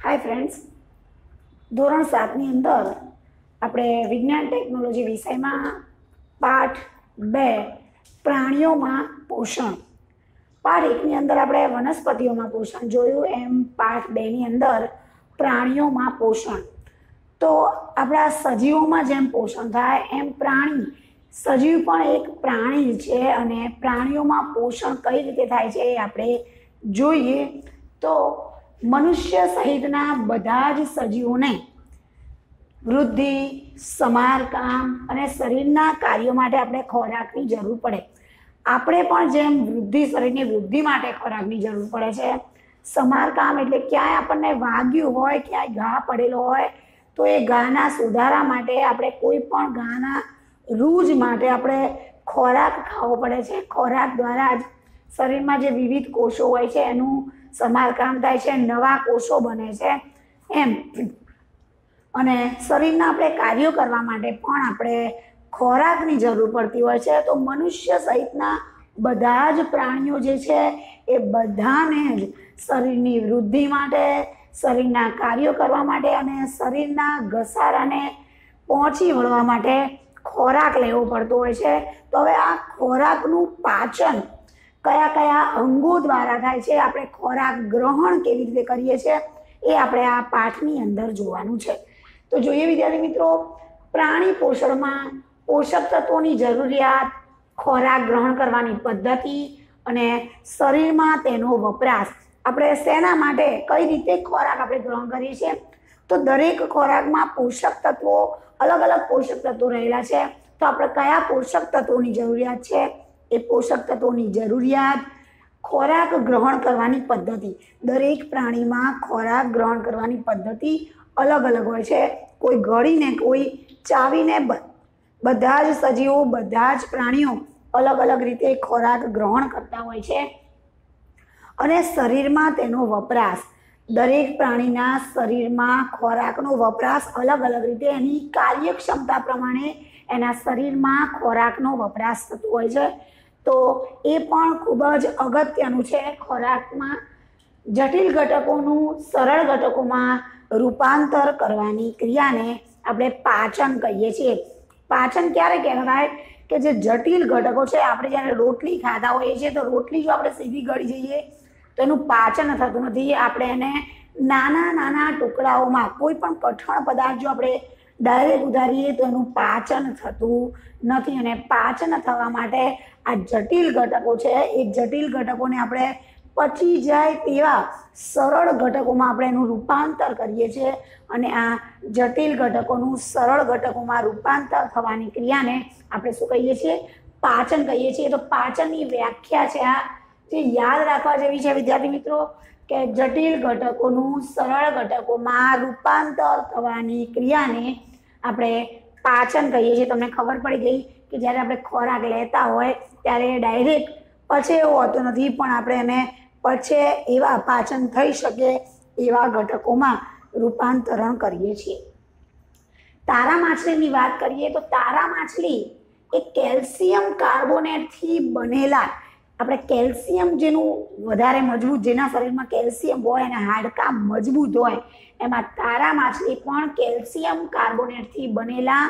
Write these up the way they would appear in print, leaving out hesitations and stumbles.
Hi friends, ધોરણ 7 ની અંદર આપણે વિજ્ઞાન ટેકનોલોજી વિષયમાં પાઠ 2 પ્રાણીઓમાં પોષણ પાઠ 1 ની અંદર આપણે વનસ્પતિઓમાં પોષણ જોયું, એમ પાઠ 2 ની અંદર પ્રાણીઓમાં પોષણ. તો આપણા સજીવોમાં જેમ પોષણ થાય એમ પ્રાણી સજીવ પણ એક પ્રાણી છે અને પ્રાણીઓમાં પોષણ કઈ રીતે થાય છે એ આપણે જોઈએ. તો મનુષ્ય સહિતના બધા જ સજીવોને વૃદ્ધિ, સમારકામ અને શરીરના કાર્યો માટે આપણે ખોરાકની જરૂર પડે. આપણે પણ જેમ શરીરની વૃદ્ધિ માટે ખોરાકની જરૂર પડે છે, સમારકામ એટલે ક્યાંય આપણને વાગ્યું હોય, ક્યાંય ઘા પડેલો હોય તો એ ઘાના સુધારા માટે આપણે કોઈ પણ ઘાના રૂજ માટે આપણે ખોરાક ખાવો પડે છે. ખોરાક દ્વારા જ શરીરમાં જે વિવિધ કોષો હોય છે એનું સમારકામ થાય છે, નવા કોષો બને છે એમ. અને શરીરના આપણે કાર્યો કરવા માટે પણ આપણે ખોરાકની જરૂર પડતી હોય છે. તો મનુષ્ય સહિતના બધા જ પ્રાણીઓ જે છે એ બધાને જ શરીરની વૃદ્ધિ માટે, શરીરના કાર્યો કરવા માટે અને શરીરના ઘસારાને પહોંચી વળવા માટે ખોરાક લેવો પડતો હોય છે. તો હવે આ ખોરાકનું પાચન કયા કયા અંગો દ્વારા થાય છે, આપણે ખોરાક ગ્રહણ કેવી રીતે કરીએ છીએ એ આપણે આ પાઠની અંદર જોવાનું છે. તો જોઈએ વિદ્યાર્થી મિત્રો, પ્રાણી પોષણમાં પોષક તત્વોની જરૂરિયાત, ખોરાક ગ્રહણ કરવાની પદ્ધતિ અને શરીરમાં તેનો વપરાશ. આપણે શેના માટે કઈ રીતે ખોરાક આપણે ગ્રહણ કરીએ છીએ, તો દરેક ખોરાકમાં પોષક તત્વો, અલગ અલગ પોષક તત્વો રહેલા છે. તો આપણે કયા પોષક તત્વોની જરૂરિયાત છે, એ પોષક તત્વોની જરૂરિયાત, ખોરાક ગ્રહણ કરવાની પદ્ધતિ. દરેક પ્રાણીમાં ખોરાક ગ્રહણ કરવાની પદ્ધતિ અલગ અલગ હોય છે. કોઈ ગળીને, કોઈ ચાવીને, બધા જ સજીવો, બધા જ પ્રાણીઓ અલગ અલગ રીતે ખોરાક ગ્રહણ કરતા હોય છે. અને શરીરમાં તેનો વપરાશ, દરેક પ્રાણીના શરીરમાં ખોરાકનો વપરાશ અલગ અલગ રીતે એની કાર્યક્ષમતા પ્રમાણે એના શરીરમાં ખોરાકનો વપરાશ થતો હોય છે. તો એ પણ ખૂબ જ અગત્યનું છે. ખોરાકમાં જટિલ ઘટકોનું સરળ ઘટકોમાં રૂપાંતર કરવાની ક્રિયાને આપણે પાચન કહીએ છીએ. પાચન ક્યારે કહેવાય કે જે જટિલ ઘટકો છે, આપણે જ્યારે રોટલી ખાતા હોઈએ છીએ તો રોટલી જો આપણે સીધી ગળી જઈએ તો એનું પાચન થતું નથી. આપણે એને નાના નાના ટુકડાઓમાં, કોઈ પણ કઠણ પદાર્થ જો આપણે ડાયરેક્ટ ઉતારીએ તો એનું પાચન થતું નથી. અને પાચન થવા માટે આ જટિલ ઘટકો છે, એ જટિલ ઘટકોને આપણે પચી જાય તેવા સરળ ઘટકોમાં આપણે એનું રૂપાંતર કરીએ છીએ. અને આ જટિલ ઘટકોનું સરળ ઘટકોમાં રૂપાંતર થવાની ક્રિયાને આપણે શું કહીએ છીએ? પાચન કહીએ છીએ. તો પાચનની વ્યાખ્યા છે આ, જે યાદ રાખવા જેવી છે વિદ્યાર્થી મિત્રો, કે જટિલ ઘટકોનું સરળ ઘટકોમાં રૂપાંતર થવાની ક્રિયાને આપણે પાચન કહીએ છીએ. તમને ખબર પડી ગઈ કે જ્યારે આપણે ખોરાક લેતા હોય ત્યારે ડાયરેક્ટ પચે એવું હોતું નથી, પણ આપણે એને પચે એવા, પાચન થઈ શકે એવા ઘટકોમાં રૂપાંતરણ કરીએ છીએ. તારા માછલીની વાત કરીએ તો તારા માછલી એ કેલ્શિયમ કાર્બોનેટથી બનેલા, આપણે કેલ્શિયમ જેનું વધારે મજબૂત, જેના શરીરમાં કેલ્શિયમ હોય અને હાડકાં મજબૂત હોય, એમાં તારા માછલી પણ કેલ્શિયમ કાર્બોનેટથી બનેલા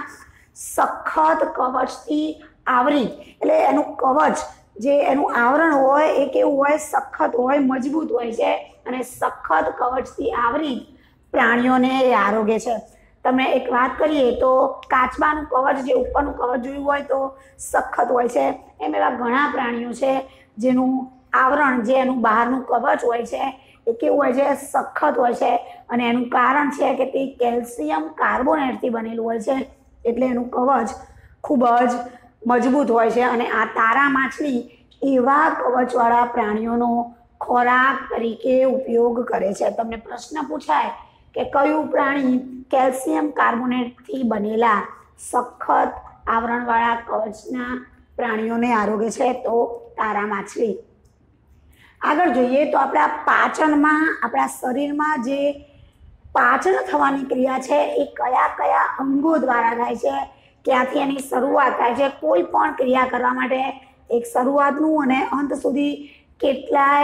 સખત કવચથી આવરી, એટલે એનું કવચ, જે એનું આવરણ હોય એ કેવું હોય? સખત હોય, મજબૂત હોય છે. અને સખત કવચથી આવરી પ્રાણીઓને એ આરોગે છે. તમે એક વાત કરીએ તો કાચબાનું કવચ, જે ઉપરનું કવચ જોયું હોય તો સખત હોય છે, એમ એવા ઘણા પ્રાણીઓ છે જેનું આવરણ, જે એનું બહારનું કવચ હોય છે એ કેવું હોય છે? સખત હોય છે. અને એનું કારણ છે કે તે કેલ્શિયમ કાર્બોનેટથી બનેલું હોય છે, એટલે એનું કવચ ખૂબ જ મજબૂત હોય છે. અને આ તારા માછલી એવા કવચવાળા પ્રાણીઓનો ખોરાક તરીકે ઉપયોગ કરે છે. તમને પ્રશ્ન પૂછાય કે કયું પ્રાણી કેલ્શિયમ કાર્બોનેટથી બનેલા સખત આવરણવાળા કવચના પ્રાણીઓને આરોગે છે? તો તારા માછલી. આગળ જોઈએ તો આપણા પાચનમાં, આપણા શરીરમાં જે પાચન થવાની ક્રિયા છે એ કયા કયા અંગો દ્વારા થાય છે, ક્યાંથી એની શરૂઆત થાય છે? કોઈ પણ ક્રિયા કરવા માટે એક શરૂઆતનું અને અંત સુધી કેટલાય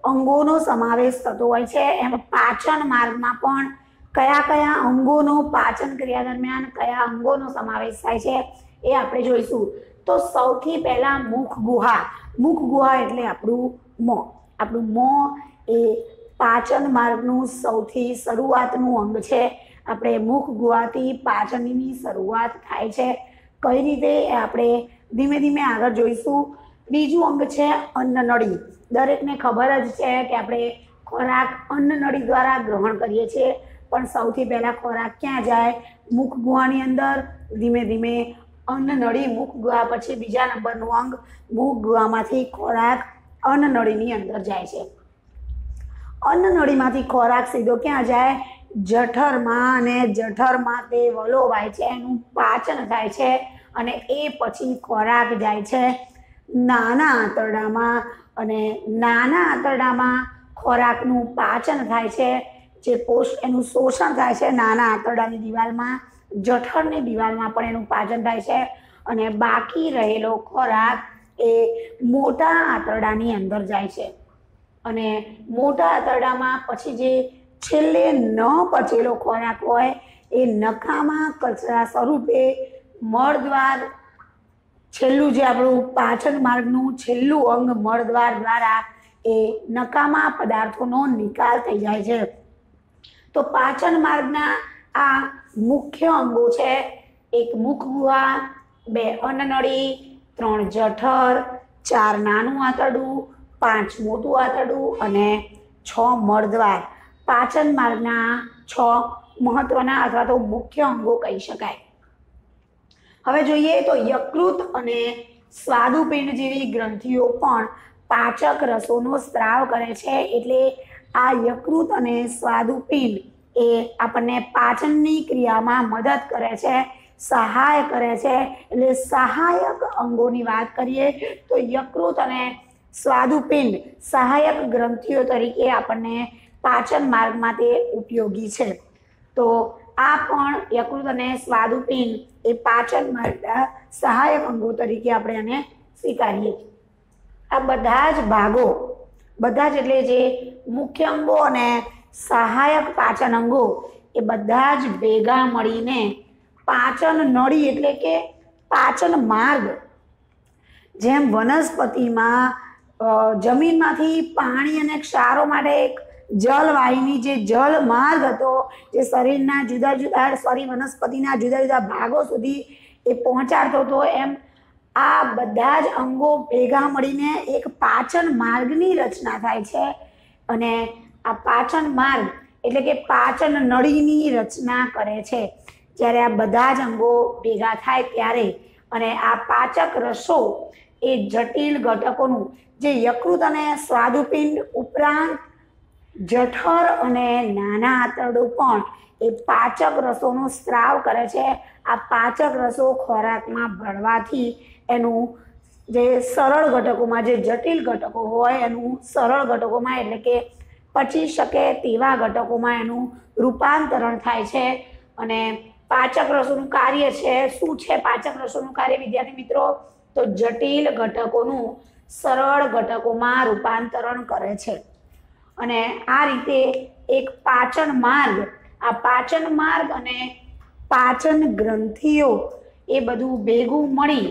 અંગોનો સમાવેશ થતો હોય છે. એમ પાચન માર્ગમાં પણ કયા કયા અંગોનો પાચન ક્રિયા દરમિયાન કયા અંગોનો સમાવેશ થાય છે એ આપણે જોઈશું. તો સૌથી પહેલા મુખ ગુહા. મુખ ગુહા એટલે આપણું મોં. આપણું મોં એ પાચન માર્ગનું સૌથી શરૂઆતનું અંગ છે. આપણે મુખ ગુહાથી પાચનની શરૂઆત થાય છે. કઈ રીતે એ આપણે ધીમે ધીમે આગળ જોઈશું. બીજું અંગ છે અન્નનળી. દરેકને ખબર જ છે કે આપણે ખોરાક અન્નનળી દ્વારા ગ્રહણ કરીએ છીએ, પણ સૌથી પહેલા ખોરાક ક્યાં જાય? મુખ ગુહાની અંદર. ધીમે ધીમે અન્નનળી, મુખ ગુહા પછી બીજા નંબરનું અંગ મુખ ગુહામાંથી ખોરાક અન્નનળીની અંદર જાય છે. અન્નનળીમાંથી ખોરાક સીધો ક્યાં જાય? જઠરમાં, અને જઠરમાં તે વલોવાય છે, એનું પાચન થાય છે, અને એ પછી ખોરાક જાય છે નાના આંતરડામાં, અને નાના આંતરડામાં ખોરાકનું પાચન થાય છે. જે એનું શોષણ થાય છે નાના આંતરડાની દિવાલમાં, જઠરની દિવાલમાં પણ એનું પાચન થાય છે, અને બાકી રહેલો ખોરાક એ મોટા આંતરડાની અંદર જાય છે. અને મોટા આંતરડામાં પછી જે છેલ્લે ન પચેલો ખોરાક હોય એ નખામાં કચરા સ્વરૂપે મળદ્વાર, છેલ્લું જે આપણું પાચન માર્ગનું છેલ્લું અંગ મળદ્વાર દ્વારા એ નકામા પદાર્થોનો નિકાલ થઈ જાય છે. તો પાચન માર્ગના આ મુખ્ય અંગો છે. એક મુખ ગુહા, 2 અન્નનળી, 3 જઠર, 4 નાનું આંતરડું, 5 મોટું આંતરડું, અને 6 મળદ્વાર. પાચન માર્ગના 6 મહત્વના અથવા તો મુખ્ય અંગો કહી શકાય. હવે જોઈએ તો યકૃત અને સ્વાદુપિંડ જેવી ગ્રંથિઓ પણ પાચક રસોનો સ્ત્રાવ કરે છે. એટલે આ યકૃત અને સ્વાદુપિંડ એ આપણને પાચનની ક્રિયામાં મદદ કરે છે, સહાય કરે છે. એટલે સહાયક અંગોની વાત કરીએ તો યકૃત અને સ્વાદુપિંડ સહાયક ગ્રંથિઓ તરીકે આપણને પાચન માર્ગમાં તે ઉપયોગી છે. તો આ પણ યકૃત અને સ્વાદુપિંડ એ પાચન માર્ગના સહાયક અંગો તરીકે આપણે એને સ્વીકારીએ છીએ. આ બધા જ ભાગો, બધા જ એટલે જે મુખ્ય અંગો અને સહાયક પાચન અંગો એ બધા જ ભેગા મળીને પાચન નળી એટલે કે પાચન માર્ગ, જેમ વનસ્પતિમાં જમીનમાંથી પાણી અને ક્ષારો માટે એક જલવાહિની, જે જલ માર્ગ હતો, જે શરીરના જુદા જુદા વનસ્પતિના જુદા જુદા ભાગો સુધી એ પહોંચાડતો હતો, એમ આ બધા જ અંગો ભેગા મળીને એક પાચન માર્ગની રચના થાય છે. અને આ પાચન માર્ગ એટલે કે પાચન નળીની રચના કરે છે. જ્યારે આ બધા જ અંગો ભેગા થાય ત્યારે, અને આ પાચક રસો એ જટિલ ઘટકોનું, જે યકૃત અને સ્વાદુપિંડ ઉપરાંત જઠર અને નાના આંતરડું પણ એ પાચક રસોનો સ્ત્રાવ કરે છે. આ પાચક રસો ખોરાકમાં ભળવાથી એનું જે સરળ ઘટકોમાં, જે જટિલ ઘટકો હોય એનું સરળ ઘટકોમાં એટલે કે પચી શકે તેવા ઘટકોમાં એનું રૂપાંતરણ થાય છે. અને પાચક રસોનું કાર્ય છે શું છે? પાચક રસોનું કાર્ય વિદ્યાર્થી મિત્રો, તો જટિલ ઘટકોનું સરળ ઘટકોમાં રૂપાંતરણ કરે છે. અને આ રીતે એક પાચન માર્ગ, આ પાચન માર્ગ અને પાચન ગ્રંથિઓ એ બધું ભેગું મળી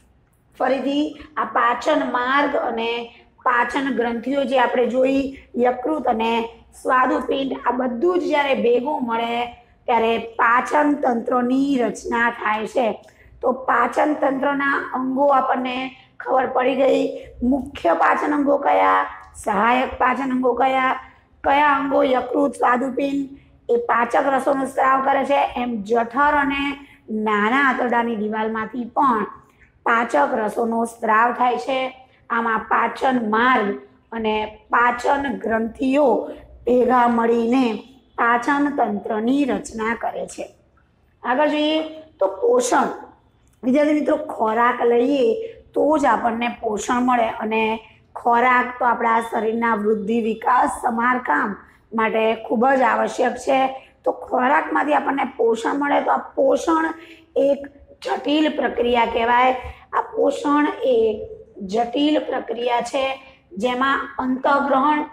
ફરીથી આ પાચન માર્ગ અને પાચન ગ્રંથિઓ જે આપણે જોઈ, યકૃત અને સ્વાદુપિંડ, આ બધું જ જ્યારે ભેગું મળે ત્યારે પાચન તંત્રની રચના થાય છે. તો પાચન તંત્રના અંગો આપણને ખબર પડી ગઈ. મુખ્ય પાચન અંગો કયા, સહાયક પાચન અંગો કયા, કયા અંગો યકૃત સ્વાદુપિંડ એ પાચક રસોનો સ્ત્રાવ કરે છે, એમ જઠર અને નાના આંતરડાની દિવાલમાંથી પણ પાચક રસોનો સ્ત્રાવ થાય છે. આમાં પાચન માર્ગ અને પાચન ગ્રંથિઓ ભેગા મળીને પાચન તંત્રની રચના કરે છે. આગળ જોઈએ તો પોષણ. વિદ્યાર્થી મિત્રો, ખોરાક લઈએ તો જ આપણને પોષણ મળે, અને ખોરાક તો આપણા શરીરના વૃદ્ધિ, વિકાસ, સમારકામ માટે ખૂબ જ આવશ્યક છે. તો ખોરાકમાંથી આપણને પોષણ મળે તો આ પોષણ એક જટિલ પ્રક્રિયા કહેવાય. આ પોષણ એ જટિલ પ્રક્રિયા છે જેમાં અંતઃગ્રહણ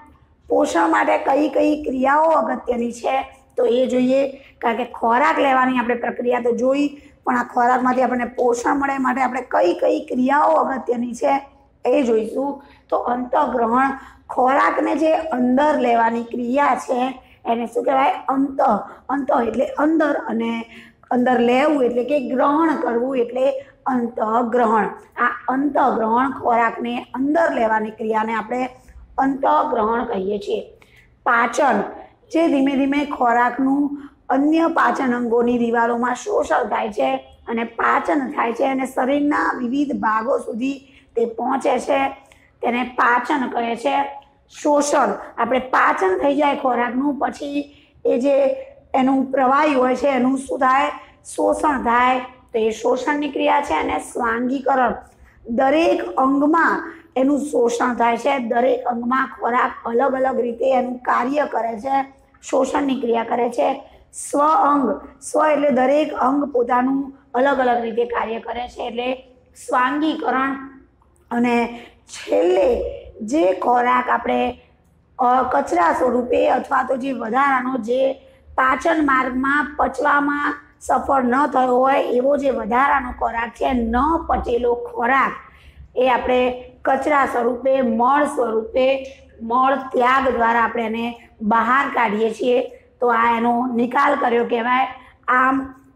પોષણ માટે કઈ કઈ ક્રિયાઓ અગત્યની છે તો એ જોઈએ, કારણ કે ખોરાક લેવાની આપણે પ્રક્રિયા તો જોઈ, પણ આ ખોરાકમાંથી આપણને પોષણ મળે માટે આપણે કઈ કઈ ક્રિયાઓ અગત્યની છે એ જોઈશું. તો અંતઃગ્રહણ, ખોરાકને જે અંદર લેવાની ક્રિયા છે એને શું કહેવાય? અંત એટલે અંદર, અને અંદર લેવું એટલે કે ગ્રહણ કરવું એટલે અંતઃગ્રહણ. આ અંતઃગ્રહણ, ખોરાકને અંદર લેવાની ક્રિયાને આપણે અંતઃગ્રહણ કહીએ છીએ. પાચન, જે ધીમે ધીમે ખોરાકનું અન્ય પાચન અંગોની દિવાલોમાં શોષણ થાય છે અને પાચન થાય છે અને શરીરના વિવિધ ભાગો સુધી તે પહોંચે છે, તેને પાચન કહે છે. શોષણ, આપણે પાચન થઈ જાય ખોરાકનું, પછી એ જે એનું પ્રવાહી હોય છે એનું શું થાય? શોષણ થાય, તો એ શોષણની ક્રિયા છે. અને સ્વાંગીકરણ, દરેક અંગમાં એનું શોષણ થાય છે, દરેક અંગમાં ખોરાક અલગ અલગ રીતે એનું કાર્ય કરે છે, શોષણની ક્રિયા કરે છે. સ્વ અંગ, સ્વ એટલે દરેક અંગ પોતાનું અલગ અલગ રીતે કાર્ય કરે છે એટલે સ્વાંગીકરણ. અને છેલ્લે જે ખોરાક આપણે કચરા સ્વરૂપે અથવા તો જે વધારાનો જે પાચન માર્ગમાં પચવામાં સફળ ન થયો હોય એવો જે વધારાનો ખોરાક છે, ન પચેલો ખોરાક, એ આપણે કચરા સ્વરૂપે, મળ સ્વરૂપે, મળ ત્યાગ દ્વારા આપણે એને બહાર કાઢીએ છીએ. તો આ એનો નિકાલ કર્યો કહેવાય. આમ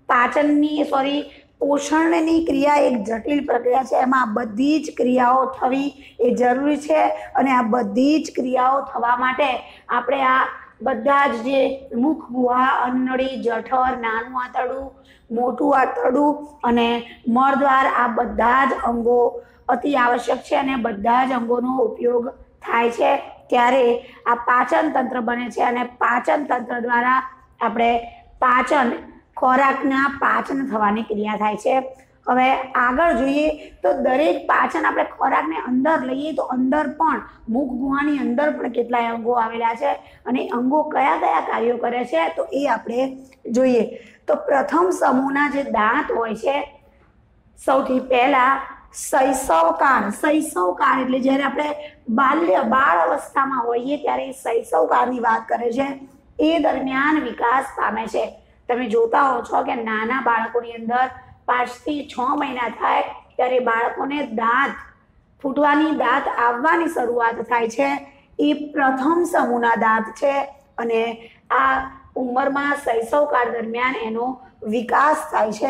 પોષણની ક્રિયા એક જટિલ પ્રક્રિયા છે, એમાં બધી જ ક્રિયાઓ થવી એ જરૂરી છે. અને આ બધી જ ક્રિયાઓ થવા માટે આપણે આ બધા જ જે મુખ, ગુહા, અન્નળી, જઠર, નાનું આંતરડું, મોટું આંતરડું અને મળદ્વાર, આ બધા જ અંગો અતિ આવશ્યક છે અને બધા જ અંગોનો ઉપયોગ થાય છે ત્યારે આ પાચન તંત્ર બને છે. અને પાચન તંત્ર દ્વારા આપણે ખોરાકના પાચન થવાની ક્રિયા થાય છે. હવે આગળ જોઈએ તો દરેક પાચન, આપણે ખોરાકને અંદર લઈએ તો અંદર પણ મુખ ગુહાની અંદર પણ કેટલાય અંગો આવેલા છે અને અંગો કયા કયા કાર્યો કરે છે તો એ આપણે જોઈએ. તો પ્રથમ સમૂહના જે દાંત હોય છે, સૌથી પહેલા શૈશવકાળ એટલે જ્યારે આપણે બાળ અવસ્થામાં હોઈએ ત્યારે શૈશવકાળની વાત કરે છે. એ દરમિયાન વિકાસ પામે છે. તમે જોતા હો છો કે નાના બાળકોની અંદર 5 થી 6 મહિના થાય ત્યારે બાળકોને દાંત ફૂટવાની, દાંત આવવાની શરૂઆત થાય છે. એ પ્રથમ સમૂહના દાંત છે અને આ ઉંમરમાં શૈશવકાળ દરમિયાન એનો વિકાસ થાય છે.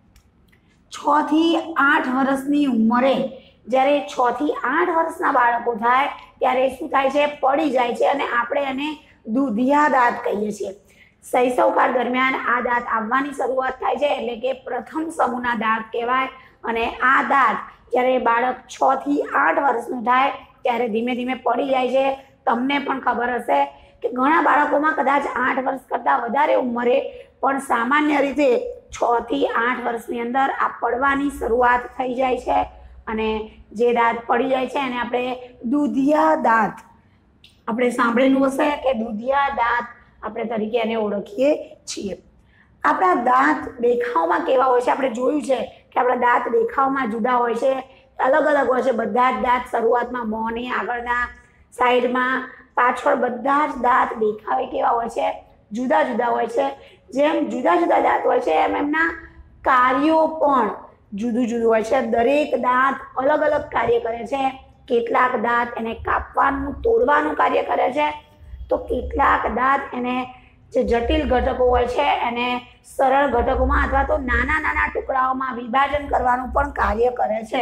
6 થી 8 વર્ષની ઉંમરે, જ્યારે 6 થી 8 વર્ષના બાળકો થાય ત્યારે શું થાય છે? પડી જાય છે અને આપણે એને દૂધિયા દાંત કહીએ છીએ. શૈશવકાળ દરમિયાન આ દાંત આવવાની શરૂઆત થાય છે એટલે કે પ્રથમ સમૂહના દાંત કહેવાય. અને આ દાંત જ્યારે બાળક 6 થી 8 વર્ષનું થાય ત્યારે ધીમે ધીમે પડી જાય છે. તમને પણ ખબર હશે કે ઘણા બાળકોમાં કદાચ 8 વર્ષ કરતાં વધારે ઉંમરે પણ સામાન્ય રીતે 6 થી 8 વર્ષની અંદર આ પડવાની શરૂઆત થઈ જાય છે અને જે દાંત પડી જાય છે એને આપણે દૂધિયા દાંત, આપણે સાંભળેલું હશે કે દૂધિયા દાંત આપણે તરીકે એને ઓળખીએ છીએ. આપણા દાંત દેખાવમાં કેવા હોય છે? આપણે જોયું છે કે આપણા દાંત દેખાવમાં જુદા હોય છે, અલગ અલગ હોય છે. બધા જ દાંત શરૂઆતમાં મોંની આગળના સાઈડમાં, પાછળ બધા જ દાંત દેખાવે કેવા હોય છે? જુદા જુદા હોય છે. જેમ જુદા જુદા દાંત હોય છે એમ એમના કાર્યો પણ જુદું જુદું હોય છે. દરેક દાંત અલગ અલગ કાર્ય કરે છે. કેટલાક દાંત એને કાપવાનું, તોડવાનું કાર્ય કરે છે, તો કેટલાક દાંત એને જે જટિલ ઘટકો હોય છે એને સરળ ઘટકોમાં અથવા તો નાના નાના ટુકડાઓમાં વિભાજન કરવાનું પણ કાર્ય કરે છે.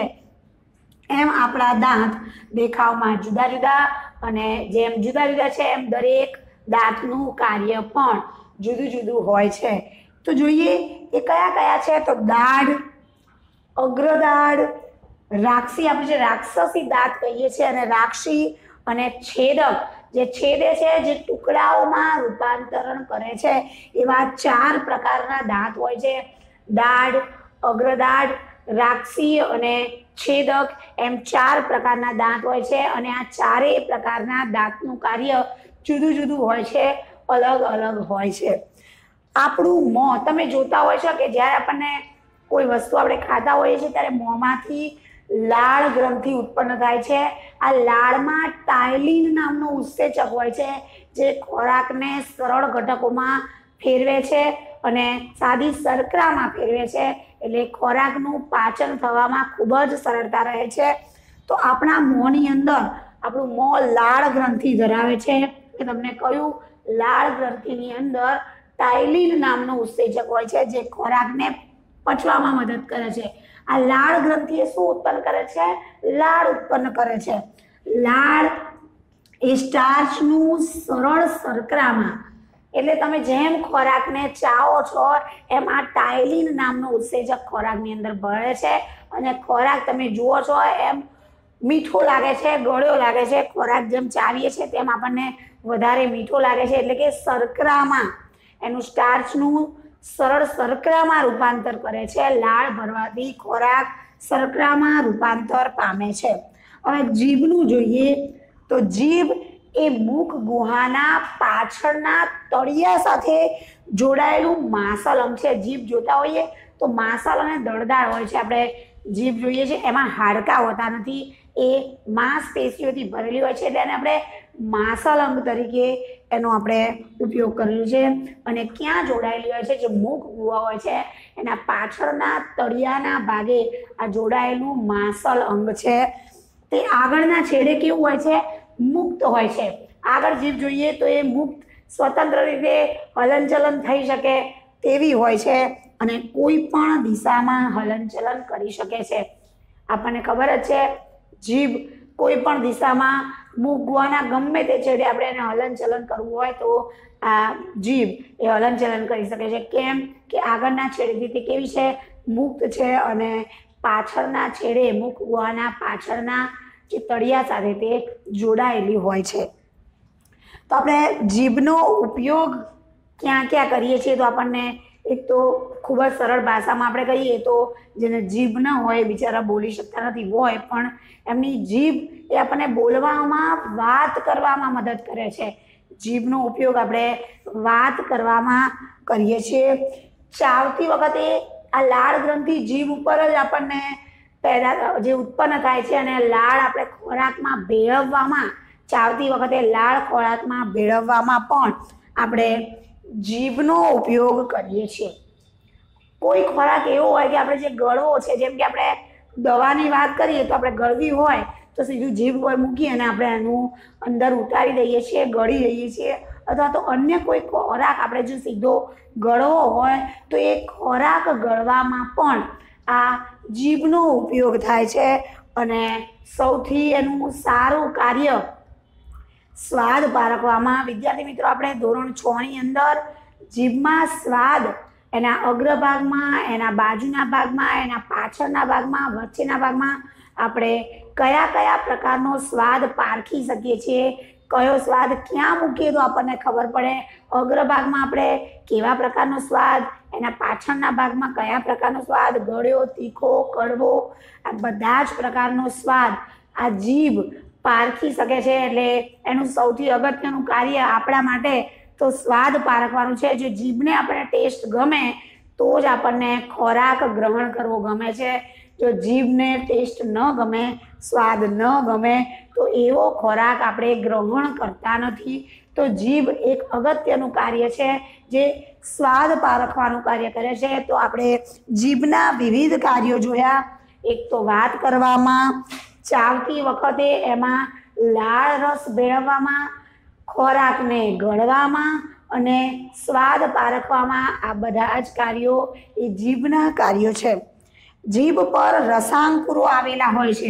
એમ આપણા દાંત દેખાવમાં જુદા જુદા અને જેમ જુદા જુદા છે એમ દરેક દાંતનું કાર્ય પણ જુદું જુદું હોય છે. તો જોઈએ એ કયા કયા છે? તો દાઢ, અગ્રદાઢ, રાક્ષી, આપણે જે રાક્ષસી દાંત કહીએ છીએ, અને રાક્ષી અને છેદક, જે છેદે છે, જે ટુકડાઓમાં રૂપાંતરણ કરે છે, એવા 4 પ્રકારના દાંત હોય છે. દાઢ, અગ્રદાઢ, રાક્ષી અને છેદક, એમ 4 પ્રકારના દાંત હોય છે અને આ 4 પ્રકારના દાંતનું કાર્ય જુદું જુદું હોય છે, અલગ અલગ હોય છે. આપણું મોં તમે જોતા હોય છો કે જ્યારે આપણને કોઈ વસ્તુ આપણે ખાતા હોઈએ છીએ ત્યારે મોંમાંથી લાળ ગ્રંથિ ઉત્પન્ન થાય છે। આ લાળમાં ટાયલિન નામનો ઉત્સેચક હોય છે જે ખોરાકને સરળ ઘટકોમાં ફેરવે છે અને સાદી શર્કરામાં ફેરવે છે, એટલે ખોરાકનું પાચન થવામાં ખૂબ જ સરળતા રહે છે। તો આપણા મોંની અંદર આપણું મોં લાળ ગ્રંથિ ધરાવે છે કે તમને કહ્યું લાળ ગ્રંથિની અંદર ટાયલિન નામનો ઉત્સેચક હોય છે જે ખોરાકને પચવામાં મદદ કરે છે। આ લાળ ગ્રંથિ એ શું ઉત્પન્ન કરે છે? લાળ ઉત્પન્ન કરે છે। લાળ એ સ્ટાર્ચનું સરળ શર્કરામાં, એટલે તમે જેમ ખોરાકને ચાવો છો એમ આ ટાયલિન નામનો ઉત્સેચક ખોરાકની અંદર ભળે છે અને ખોરાક તમે જુઓ છો એમ મીઠો લાગે છે, ગળ્યો લાગે છે। ખોરાક જેમ ચાવીએ છીએ તેમ આપણને વધારે મીઠો લાગે છે, એટલે કે શર્કરામાં એનું સ્ટાર્ચનું સરળ શર્કરામાં રૂપાંતર કરે છે। લાળ ભરવાથી ખોરાક શર્કરામાં રૂપાંતર પામે છે। હવે જીભનું જોઈએ તો જીભ એ મુખ ગુહાના પાછળના તળિયા સાથે જોડાયેલું માંસલ અંગ છે। જીભ જોતા હોઈએ તો માંસલ અને દળદાર હોય છે। આપણે જીભ જોઈએ છે એમાં હાડકાં હોતા નથી, એ માંસપેશીઓથી ભરેલી હોય છે, એટલે એને આપણે માંસલ અંગ તરીકે એનો આપણે ઉપયોગ કરેલો છે। અને ક્યાં જોડાયેલી હોય છે? જે મુખ ગુહા હોય છે એના પાછળના તળિયાના ભાગે આ જોડાયેલું માંસલ અંગ છે। તે આગળના છેડે કેવું હોય છે? મુક્ત હોય છે। આગળ જીભ જોઈએ તો એ મુક્ત સ્વતંત્ર રીતે હલનચલન થઈ શકે તેવી હોય છે અને કોઈ પણ દિશામાં હલનચલન કરી શકે છે। આપણને ખબર જ છે જીભ કોઈ પણ દિશામાં મુખ ગુહાના ગમે તે છેડે આપણે એને હલનચલન કરવું હોય તો આ જીભ એ હલનચલન કરી શકે છે। કેમ કે આગળના છેડેથી તે કેવી છે? મુક્ત છે અને પાછળના છેડે મુખ ગુહાના પાછળના જે તળિયા સાથે તે જોડાયેલી હોય છે। તો આપણે જીભનો ઉપયોગ ક્યાં ક્યાં કરીએ છીએ? તો આપણને એક તો ખૂબ જ સરળ ભાષામાં આપણે કહીએ તો જેને જીભ ન હોય બિચારા બોલી શકતા નથી હોય પણ એમની જીભ એ આપણને બોલવામાં, વાત કરવામાં મદદ કરે છે। જીભનો ઉપયોગ આપણે વાત કરવામાં કરીએ છીએ। ચાવતી વખતે આ લાળ ગ્રંથિ જીભ ઉપર જ આપણને પેદા જે ઉત્પન્ન થાય છે અને લાળ આપણે ખોરાકમાં ભેળવવામાં, ચાવતી વખતે લાળ ખોરાકમાં ભેળવવામાં પણ આપણે જીભનો ઉપયોગ કરીએ છીએ। કોઈ ખોરાક એવો હોય કે આપણે જે ગળવો છે, જેમ કે આપણે દવાની વાત કરીએ તો આપણે ગળવી હોય તો સીધું જીભ પર મૂકી અને આપણે એનું અંદર ઉતારી દઈએ છીએ, ગળી દઈએ છીએ। અથવા તો અન્ય કોઈ ખોરાક આપણે જો સીધો ગળવો હોય તો એ ખોરાક ગળવામાં પણ આ જીભનો ઉપયોગ થાય છે અને સૌથી એનું સારું કાર્ય સ્વાદ પારખવામાં। વિદ્યાર્થી મિત્રો, આપણે ધોરણ 6 ની અંદર જીભમાં સ્વાદ એના અગ્રભાગમાં, એના બાજુના ભાગમાં, એના પાછળના ભાગમાં, વચ્ચેના ભાગમાં આપણે કયા કયા પ્રકારનો સ્વાદ પારખી શકીએ છીએ, કયો સ્વાદ ક્યાં મૂકીએ તો આપણને ખબર પડે, અગ્રભાગમાં આપણે કેવા પ્રકારનો સ્વાદ, એના પાછળના ભાગમાં કયા પ્રકારનો સ્વાદ, ગળ્યો, તીખો, કડવો, આ બધા જ પ્રકારનો સ્વાદ આ જીભ પારખી શકે છે। એટલે એનું સૌથી અગત્યનું કાર્ય આપણા માટે તો સ્વાદ પારખવાનું છે। જો જીભને આપણે ટેસ્ટ ગમે તો જ આપણને ખોરાક ગ્રહણ કરવો ગમે છે। જો જીભને ટેસ્ટ ન ગમે, સ્વાદ ન ગમે તો એવો ખોરાક આપણે ગ્રહણ કરતા નથી। તો જીભ એક અગત્યનું કાર્ય છે જે સ્વાદ પારખવાનું કાર્ય કરે છે। તો આપણે જીભના વિવિધ કાર્યો જોયા। એક તો વાત કરવામાં, ચાવતી વખતે એમાં લાળ રસ ભેળવવામાં, ખોરાકને ગળવામાં અને સ્વાદ પારખવામાં, આ બધા જ કાર્યો એ જીભના કાર્યો છે। જીભ પર રસાંકુરો આવેલા હોય છે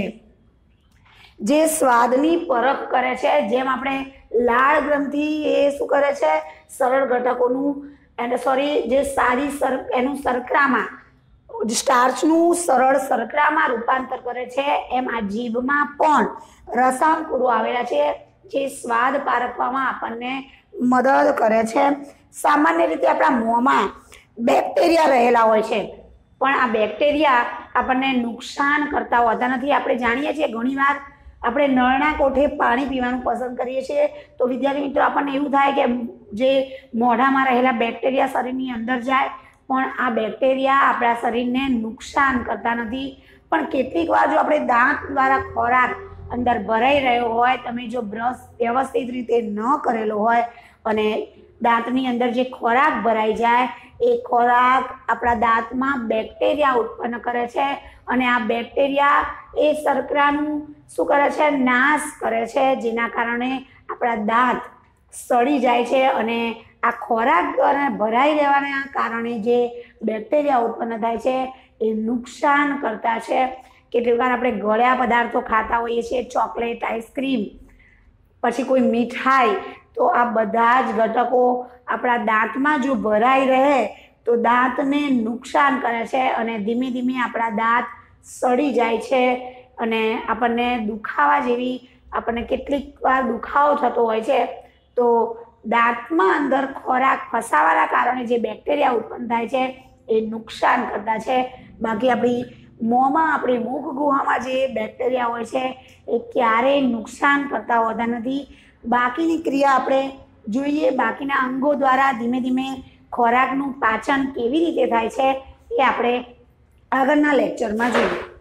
જે સ્વાદની પરખ કરે છે। જેમ આપણે લાળ ગ્રંથિ એ શું કરે છે? સરળ ઘટકોનું જે સાદી એનું શર્કરામાં, સ્ટાર્ચનું સરળ શર્કરામાં રૂપાંતર કરે છે, એમ આ જીભમાં પણ રસાંકુરો આવેલા છે જે સ્વાદ પારખવામાં આપણને મદદ કરે છે। સામાન્ય રીતે આપણા મોંમાં બેક્ટેરિયા રહેલા હોય છે પણ આ બેક્ટેરિયા આપણને નુકસાન કરતા હોતા નથી। આપણે જાણીએ છીએ ઘણીવાર આપણે નળના કોઠે પાણી પીવાનું પસંદ કરીએ છીએ તો વિદ્યાર્થી મિત્રો આપણને એવું થાય કે જે મોઢામાં રહેલા બેક્ટેરિયા શરીરની અંદર જાય, પણ આ બેક્ટેરિયા આપણા શરીરને નુકસાન કરતા નથી। પણ પણ કેટલીક વાર જો આપણે દાંત દ્વારા ખોરાક અંદર ભરાઈ રહ્યો હોય, તમે જો બ્રશ વ્યવસ્થિત રીતે ન કરેલો હોય અને દાંતની અંદર જે ખોરાક ભરાઈ જાય એ ખોરાક આપણા દાંતમાં બેક્ટેરિયા ઉત્પન્ન કરે છે અને આ બેક્ટેરિયા એ શર્કરાનું શું કરે છે, નાશ કરે છે, જેના કારણે આપણા દાંત સડી જાય છે અને આ ખોરાક ભરાઈ રહેવાના કારણે જે બેક્ટેરિયા ઉત્પન્ન થાય છે એ નુકસાન કરતા છે. કેટલીક વાર આપણે ગળ્યા પદાર્થો ખાતા હોઈએ છીએ, ચોકલેટ, આઈસ્ક્રીમ, પછી કોઈ મીઠાઈ, તો આ બધા જ ઘટકો આપણા દાંતમાં જો ભરાઈ રહે તો દાંતને નુકસાન કરે છે અને ધીમે ધીમે આપણા દાંત સડી જાય છે અને આપણને દુખાવા જેવી આપણને કેટલીક વાર દુખાવો થતો હોય છે. તો દાંતમાં અંદર ખોરાક ફસાવાના કારણે જે બેક્ટેરિયા ઉત્પન્ન થાય છે એ નુકસાન કરતા છે. બાકી આપણી મોંમાં, આપણી મુખ ગુહામાં જે બેક્ટેરિયા હોય છે એ ક્યારેય નુકસાન કરતા હોતા નથી. બાકીની ક્રિયા આપણે જોઈએ, બાકીના અંગો દ્વારા ધીમે ધીમે ખોરાકનું પાચન કેવી રીતે થાય છે એ આપણે આગળના લેક્ચરમાં જોઈએ.